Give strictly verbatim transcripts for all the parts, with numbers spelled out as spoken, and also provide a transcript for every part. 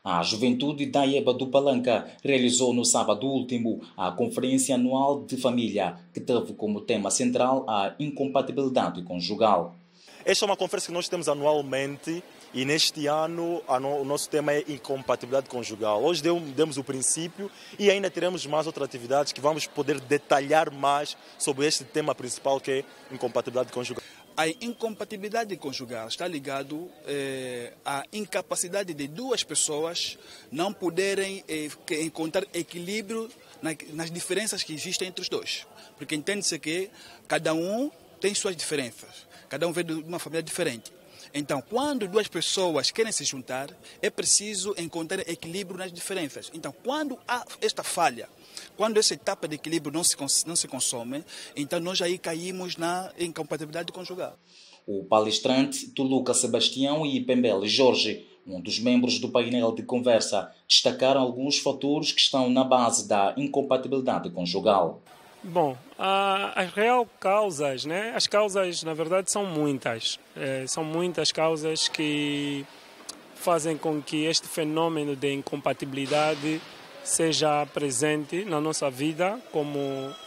A Juventude da Ieba do Palanca realizou no sábado último a Conferência Anual de Família, que teve como tema central a incompatibilidade conjugal. Esta é uma conferência que nós temos anualmente e neste ano o nosso tema é incompatibilidade conjugal. Hoje demos o princípio e ainda teremos mais outras atividades que vamos poder detalhar mais sobre este tema principal, que é incompatibilidade conjugal. A incompatibilidade conjugal está ligado eh, à incapacidade de duas pessoas não poderem eh, encontrar equilíbrio na, nas diferenças que existem entre os dois. Porque entende-se que cada um tem suas diferenças, cada um vem de uma família diferente. Então, quando duas pessoas querem se juntar, é preciso encontrar equilíbrio nas diferenças. Então, quando há esta falha, quando essa etapa de equilíbrio não se, não se consome, então nós aí caímos na incompatibilidade conjugal. O palestrante Tuluca Sebastião e Pembele Jorge, um dos membros do painel de conversa, destacaram alguns fatores que estão na base da incompatibilidade conjugal. Bom, as real causas, né? As causas, na verdade, são muitas. É, são muitas causas que fazem com que este fenômeno de incompatibilidade seja presente na nossa vida como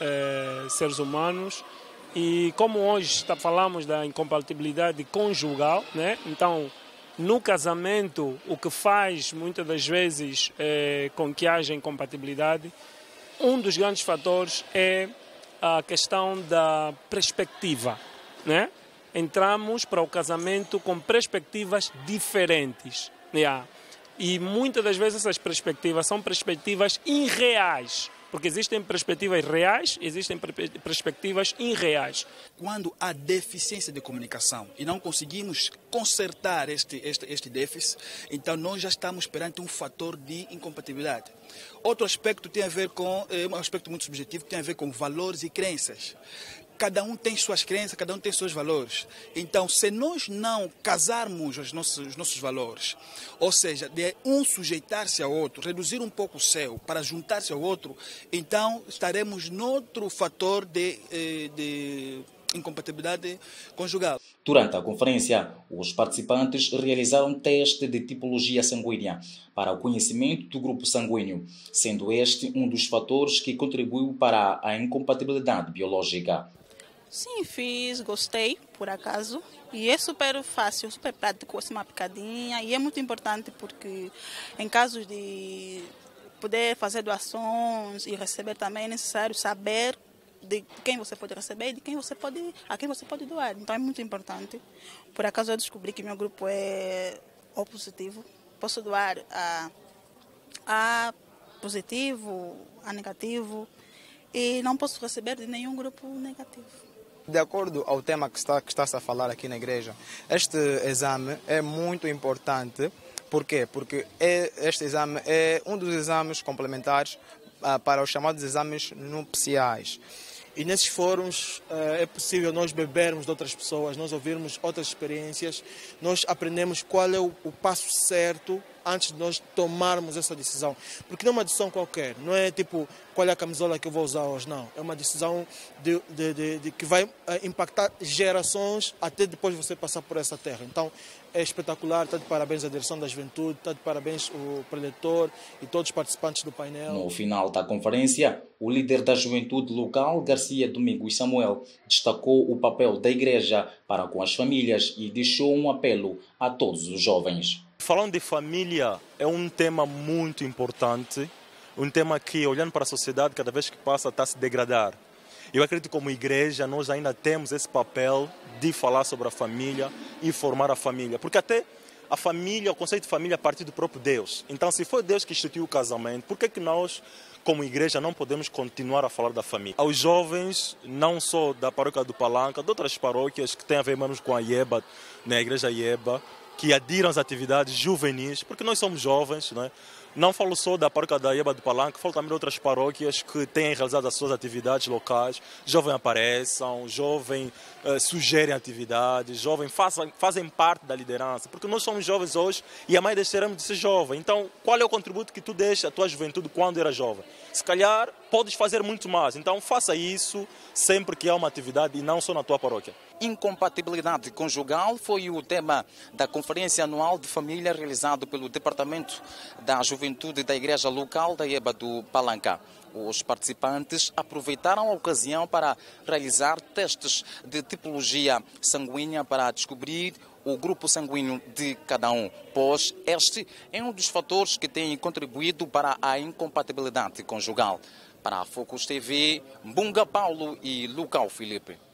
é, seres humanos. E como hoje está, falamos da incompatibilidade conjugal, né? Então, no casamento, o que faz muitas das vezes é, com que haja incompatibilidade, um dos grandes fatores é a questão da perspectiva, né? Entramos para o casamento com perspectivas diferentes, né? E muitas das vezes essas perspectivas são perspectivas irreais, porque existem perspectivas reais, existem perspectivas irreais. Quando há deficiência de comunicação e não conseguimos consertar este, este, este déficit, então nós já estamos perante um fator de incompatibilidade. Outro aspecto tem a ver com, é um aspecto muito subjetivo, que tem a ver com valores e crenças. Cada um tem suas crenças, cada um tem seus valores. Então, se nós não casarmos os nossos, os nossos valores, ou seja, de um sujeitar-se ao outro, reduzir um pouco o seu para juntar-se ao outro, então estaremos noutro fator de, de incompatibilidade conjugal. Durante a conferência, os participantes realizaram teste de tipologia sanguínea para o conhecimento do grupo sanguíneo, sendo este um dos fatores que contribuiu para a incompatibilidade biológica. Sim, fiz, gostei, por acaso. E é super fácil, super prático, assim, uma picadinha. E é muito importante porque em casos de poder fazer doações e receber também é necessário saber de quem você pode receber e de quem você pode, a quem você pode doar. Então é muito importante. Por acaso eu descobri que meu grupo é O positivo. Posso doar a, a positivo, a negativo e não posso receber de nenhum grupo negativo. De acordo ao tema que está, que está-se a falar aqui na igreja, este exame é muito importante. Por quê? Porque é, este exame é um dos exames complementares ah, para os chamados exames nupciais. E nesses fóruns é possível nós bebermos de outras pessoas, nós ouvirmos outras experiências, nós aprendemos qual é o, o passo certo antes de nós tomarmos essa decisão. Porque não é uma decisão qualquer, não é tipo qual é a camisola que eu vou usar hoje, não. É uma decisão de, de, de, de que vai impactar gerações até depois de você passar por essa terra. Então é espetacular, está de parabéns à direção da juventude, está de parabéns o preletor e todos os participantes do painel. No final da conferência, o líder da juventude local, Garcia Domingos Samuel, destacou o papel da igreja para com as famílias e deixou um apelo a todos os jovens. Falando de família, é um tema muito importante, um tema que, olhando para a sociedade, cada vez que passa está a se degradar. Eu acredito que como igreja nós ainda temos esse papel de falar sobre a família e formar a família. Porque até a família, o conceito de família é a partir do próprio Deus. Então, se foi Deus que instituiu o casamento, por que que nós, como igreja, não podemos continuar a falar da família? Aos jovens, não só da paróquia do Palanca, de outras paróquias que têm a ver menos com a Ieba, na igreja Ieba, que adiram às atividades juvenis, porque nós somos jovens, não é? Não falo só da paróquia da Ieba do Palanca, falo também de outras paróquias que têm realizado as suas atividades locais. Jovens apareçam, jovens uh, sugerem atividades, jovens fazem, fazem parte da liderança, porque nós somos jovens hoje e amanhã deixaremos de ser jovem. Então, qual é o contributo que tu deixas à tua juventude quando era jovem? Se calhar, podes fazer muito mais. Então, faça isso sempre que há uma atividade e não só na tua paróquia. incompatibilidade conjugal foi o tema da Conferência Anual de Família realizado pelo Departamento da Juventude da Igreja Local da Eba do Palanca. Os participantes aproveitaram a ocasião para realizar testes de tipologia sanguínea para descobrir o grupo sanguíneo de cada um, pois este é um dos fatores que tem contribuído para a incompatibilidade conjugal. Para a Focus T V, Bunga Paulo e Lucão Filipe.